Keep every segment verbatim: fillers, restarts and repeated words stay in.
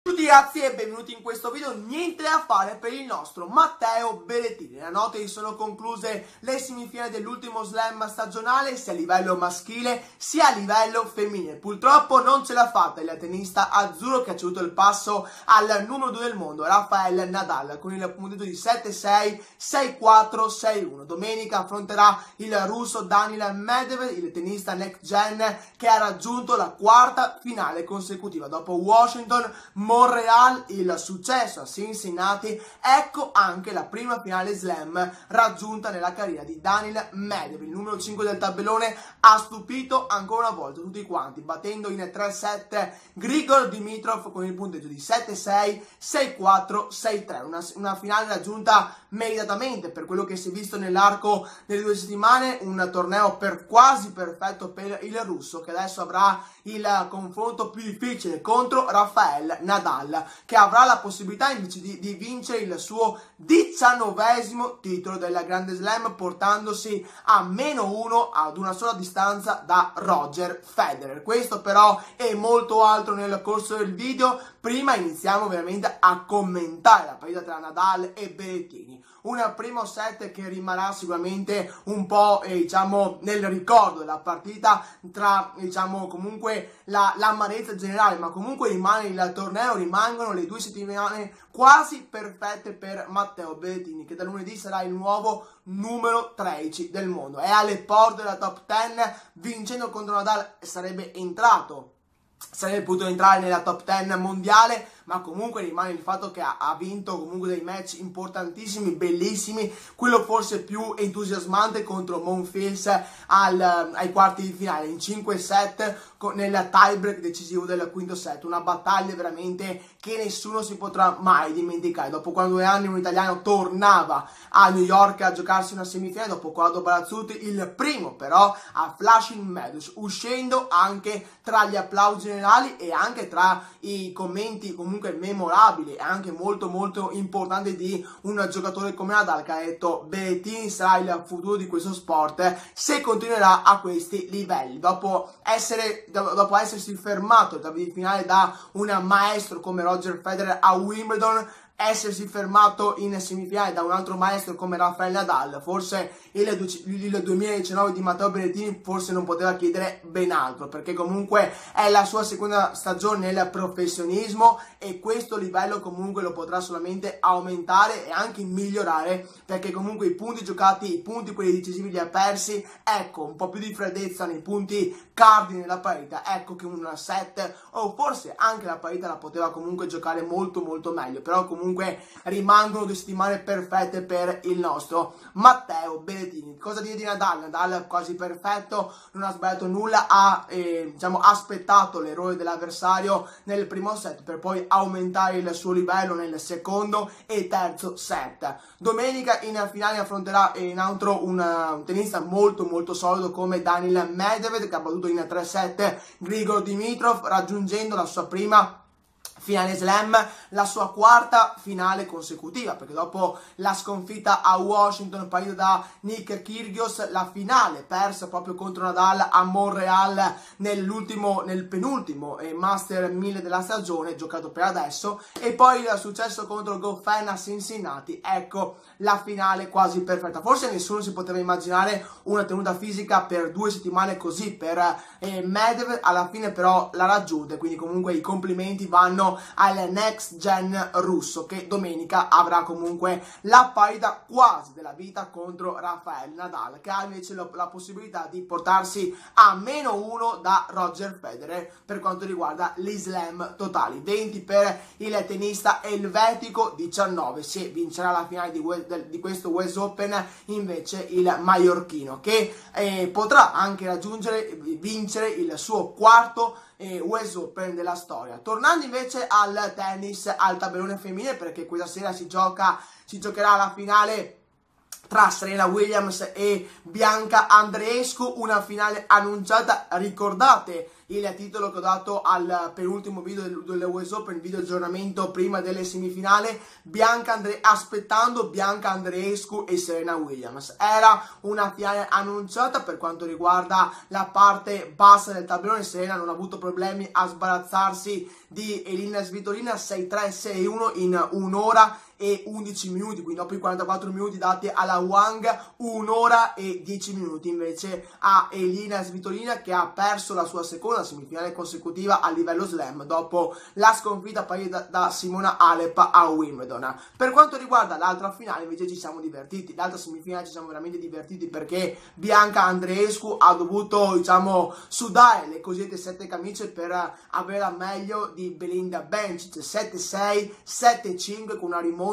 Tutti ragazzi e benvenuti in questo video. Niente da fare per il nostro Matteo Berrettini. La notte si sono concluse le semifinali dell'ultimo slam stagionale sia a livello maschile sia a livello femminile. Purtroppo non ce l'ha fatta il tennista azzurro che ha ceduto il passo al numero due del mondo, Rafael Nadal, con il punteggio di sette sei, sei quattro, sei uno. Domenica affronterà il russo Daniil Medvedev, il tennista next gen che ha raggiunto la quarta finale consecutiva dopo Washington, Montreal, il successo a Cincinnati. Ecco anche la prima finale slam raggiunta nella carriera di Daniil Medvedev. Il numero cinque del tabellone ha stupito ancora una volta tutti quanti, battendo in tre set Grigor Dimitrov con il punteggio di sette sei, sei quattro, sei tre. Una, una finale raggiunta meritatamente per quello che si è visto nell'arco delle due settimane, un torneo per quasi perfetto per il russo, che adesso avrà il confronto più difficile contro Rafael Nadal, che avrà la possibilità invece di, di vincere il suo diciannovesimo titolo della Grande Slam, portandosi a meno uno ad una sola distanza da Roger Federer. Questo però e molto altro nel corso del video. Prima iniziamo veramente a commentare la partita tra Nadal e Berrettini. Un primo set che rimarrà sicuramente un po' eh, diciamo nel ricordo della partita, tra diciamo comunque la, l'amarezza generale, ma comunque rimane il torneo, rimangono le due settimane quasi perfette per Matteo Berrettini, che da lunedì sarà il nuovo numero tredici del mondo. È alle porte della top dieci, vincendo contro Nadal sarebbe entrato sarebbe potuto entrare nella top dieci mondiale, ma comunque rimane il fatto che ha, ha vinto comunque dei match importantissimi, bellissimi. Quello forse più entusiasmante contro Monfils al, ai quarti di finale in cinque set con, nel tiebreak decisivo del quinto set. Una battaglia veramente che nessuno si potrà mai dimenticare. Dopo due anni un italiano tornava a New York a giocarsi una semifinale dopo Corrado Barazzuti, il primo però a Flushing Meadows, uscendo anche tra gli applausi generali e anche tra i commenti comunque memorabili e anche molto molto importante di un giocatore come Nadal, che ha detto: Berrettini sarà il futuro di questo sport se continuerà a questi livelli. Dopo essere dopo essersi fermato in finale da un maestro come Roger Federer a Wimbledon, essersi fermato in semifinale da un altro maestro come Rafael Nadal, forse il, il duemiladiciannove di Matteo Berrettini forse non poteva chiedere ben altro, perché comunque è la sua seconda stagione nel professionismo e questo livello comunque lo potrà solamente aumentare e anche migliorare, perché comunque i punti giocati, i punti quelli decisivi li ha persi. Ecco, un po' più di freddezza nei punti cardine della partita, ecco che un set o forse anche la partita la poteva comunque giocare molto molto meglio, però comunque Comunque rimangono due settimane perfette per il nostro Matteo Berrettini. Cosa dire di Nadal? Nadal quasi perfetto, non ha sbagliato nulla, ha eh, diciamo, aspettato l'errore dell'avversario nel primo set per poi aumentare il suo livello nel secondo e terzo set. Domenica in finale affronterà in altro un, un tennista molto molto solido come Daniil Medvedev, che ha battuto in tre set Grigor Dimitrov, raggiungendo la sua prima finale slam, la sua quarta finale consecutiva, perché dopo la sconfitta a Washington partita da Nick Kyrgios, la finale persa proprio contro Nadal a Montreal nell'ultimo, nel penultimo eh, Master mille della stagione giocato per adesso, e poi il successo contro Goffin a Cincinnati. Ecco la finale quasi perfetta. Forse nessuno si poteva immaginare una tenuta fisica per due settimane così per eh, Medvedev, alla fine però la raggiunte, quindi comunque i complimenti vanno al next gen russo, che domenica avrà comunque la partita quasi della vita contro Rafael Nadal, che ha invece la, la possibilità di portarsi a meno uno da Roger Federer per quanto riguarda gli slam totali. Venti per il tennista elvetico, diciannove se vincerà la finale di, di questo U S Open invece il maiorchino, che eh, potrà anche raggiungere, vincere il suo quarto e U S Open della storia. Tornando invece al tennis, al tabellone femminile, perché questa sera si gioca si giocherà la finale tra Serena Williams e Bianca Andreescu, una finale annunciata. Ricordate il titolo che ho dato al penultimo video delle U S Open, video aggiornamento prima delle semifinali, Bianca Andre aspettando Bianca Andreescu e Serena Williams. Era una finale annunciata. Per quanto riguarda la parte bassa del tabellone, Serena non ha avuto problemi a sbarazzarsi di Elina Svitolina sei tre sei uno in un'ora e undici minuti, quindi dopo i quarantaquattro minuti dati alla Wang, un'ora e dieci minuti invece a Elina Svitolina, che ha perso la sua seconda semifinale consecutiva a livello slam dopo la sconfitta poi da, da Simona Halep a Wimbledon. Per quanto riguarda l'altra finale invece ci siamo divertiti, l'altra semifinale ci siamo veramente divertiti, perché Bianca Andreescu ha dovuto, diciamo, sudare le cosiddette sette camicie per avere la meglio di Belinda Bencic, sette sei, sette cinque, con una rimonta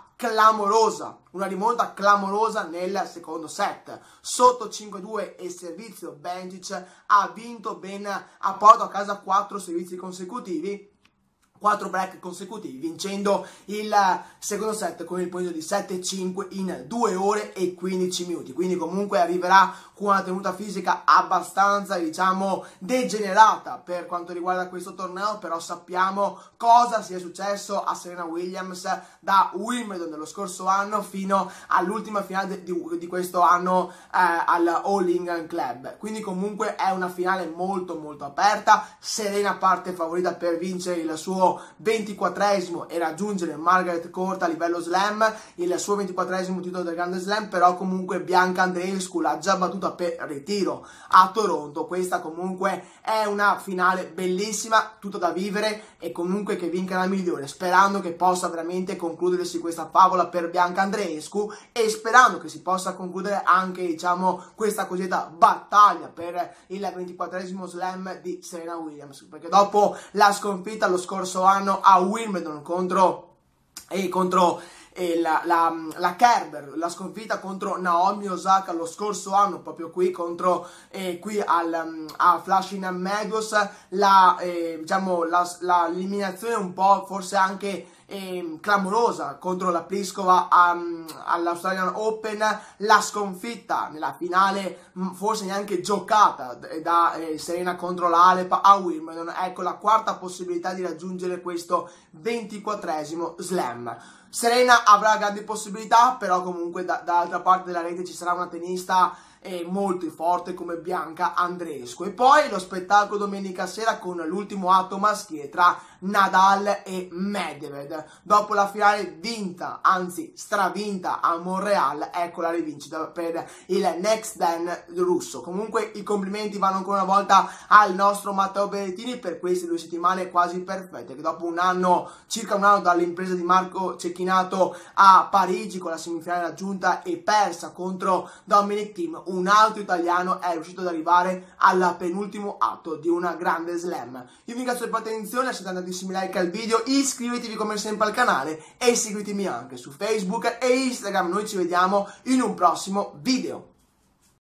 clamorosa, una rimonta clamorosa nel secondo set. Sotto cinque due e servizio, Bencic ha vinto ben, ha portato a casa quattro servizi consecutivi, quattro break consecutivi, vincendo il secondo set con il punteggio di sette cinque in due ore e quindici minuti. Quindi comunque arriverà con una tenuta fisica abbastanza, diciamo, degenerata per quanto riguarda questo torneo, però sappiamo cosa sia successo a Serena Williams da Wimbledon dello scorso anno fino all'ultima finale di, di questo anno eh, al All England Club. Quindi comunque è una finale molto molto aperta. Serena parte favorita per vincere il suo ventiquattresimo e raggiungere Margaret Court a livello slam, il suo ventiquattresimo titolo del Grande Slam, però comunque Bianca Andreescu l'ha già battuta per ritiro a Toronto. Questa comunque è una finale bellissima, tutto da vivere, e comunque che vinca la migliore, sperando che possa veramente concludersi questa favola per Bianca Andreescu, e sperando che si possa concludere anche, diciamo, questa cosiddetta battaglia per il ventiquattresimo slam di Serena Williams, perché dopo la sconfitta lo scorso anno a Wimbledon contro e contro e la, la, la Kerber, la sconfitta contro Naomi Osaka lo scorso anno, proprio qui contro eh, qui al, a Flushing Meadows, la, eh, diciamo, l'eliminazione un po' forse anche eh, clamorosa contro la Pliskova um, all'Australian Open, la sconfitta nella finale mh, forse neanche giocata da eh, Serena contro la Halep a Wimbledon. Ecco la quarta possibilità di raggiungere questo ventiquattresimo slam. Serena avrà grandi possibilità, però comunque da, dall'altra parte della rete ci sarà una tennista eh, molto forte come Bianca Andreescu. E poi lo spettacolo domenica sera con l'ultimo atto maschile tra Nadal e Medvedev. Dopo la finale vinta, anzi stravinta a Montreal, ecco la rivincita per il Next Gen russo. Comunque i complimenti vanno ancora una volta al nostro Matteo Berrettini per queste due settimane quasi perfette, che dopo un anno, circa un anno dall'impresa di Marco Cecchinato a Parigi con la semifinale raggiunta e persa contro Dominic Thiem, un altro italiano è riuscito ad arrivare al penultimo atto di una grande slam. Io vi ringrazio per l'attenzione, lasciate tantissimi like al video, iscrivetevi come sempre al canale e seguitemi anche su Facebook e Instagram. Noi ci vediamo in un prossimo video.